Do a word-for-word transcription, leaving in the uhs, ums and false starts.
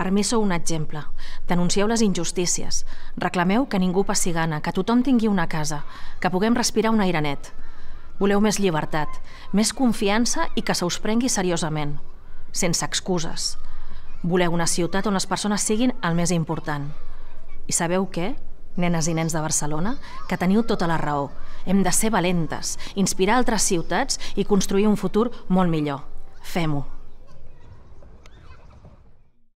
Per mi sou un exemple. Denuncieu les injustícies. Reclameu que ningú passi gana, que tothom tingui una casa, que puguem respirar un aire net. Voleu més llibertat, més confiança i que se us prengui seriosament, sense excuses. Voleu una ciutat on les persones siguin el més important. I sabeu què, nenes i nens de Barcelona? Que teniu tota la raó. Hem de ser valentes, inspirar altres ciutats i construir un futur molt millor. Fem-ho.